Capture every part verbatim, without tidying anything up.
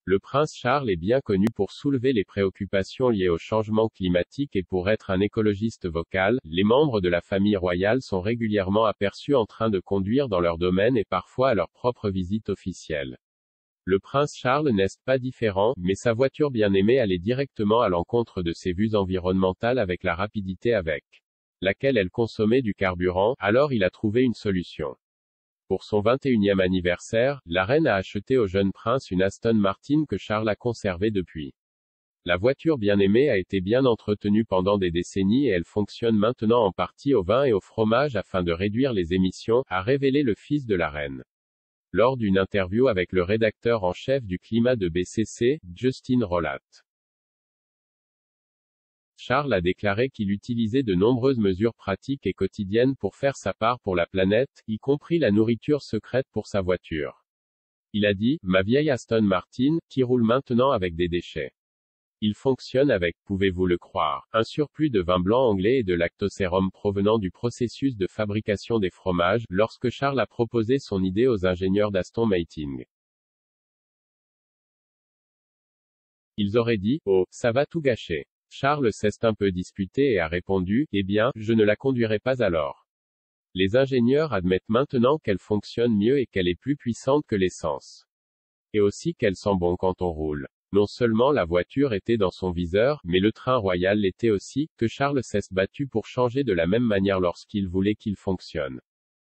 Le prince Charles est bien connu pour soulever les préoccupations liées au changement climatique et pour être un écologiste vocal. Les membres de la famille royale sont régulièrement aperçus en train de conduire dans leur domaine et parfois à leur propre visite officielle. Le prince Charles n'est pas différent, mais sa voiture bien-aimée allait directement à l'encontre de ses vues environnementales avec la rapidité avec laquelle elle consommait du carburant, alors il a trouvé une solution. Pour son vingt et unième anniversaire, la reine a acheté au jeune prince une Aston Martin que Charles a conservée depuis. La voiture bien-aimée a été bien entretenue pendant des décennies et elle fonctionne maintenant en partie au vin et au fromage afin de réduire les émissions, a révélé le fils de la reine. Lors d'une interview avec le rédacteur en chef du climat de B C C, Justin Rolat. Charles a déclaré qu'il utilisait de nombreuses mesures pratiques et quotidiennes pour faire sa part pour la planète, y compris la nourriture secrète pour sa voiture. Il a dit, ma vieille Aston Martin, qui roule maintenant avec des déchets. Il fonctionne avec, pouvez-vous le croire, un surplus de vin blanc anglais et de lactosérum provenant du processus de fabrication des fromages, lorsque Charles a proposé son idée aux ingénieurs d'Aston Martin. Ils auraient dit, oh, ça va tout gâcher. Charles s'est un peu disputé et a répondu, eh bien, je ne la conduirai pas alors. Les ingénieurs admettent maintenant qu'elle fonctionne mieux et qu'elle est plus puissante que l'essence. Et aussi qu'elle sent bon quand on roule. Non seulement la voiture était dans son viseur, mais le train royal l'était aussi, que Charles s'est battu pour changer de la même manière lorsqu'il voulait qu'il fonctionne.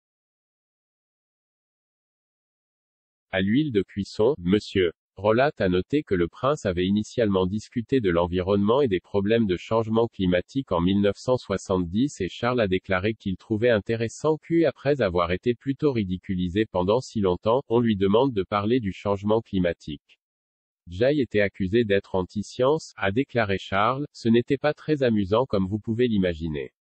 À l'huile de cuisson, monsieur Rolat a noté que le prince avait initialement discuté de l'environnement et des problèmes de changement climatique en mille neuf cent soixante-dix et Charles a déclaré qu'il trouvait intéressant qu'après avoir été plutôt ridiculisé pendant si longtemps, on lui demande de parler du changement climatique. J'ai été accusé d'être anti-science, a déclaré Charles, ce n'était pas très amusant comme vous pouvez l'imaginer.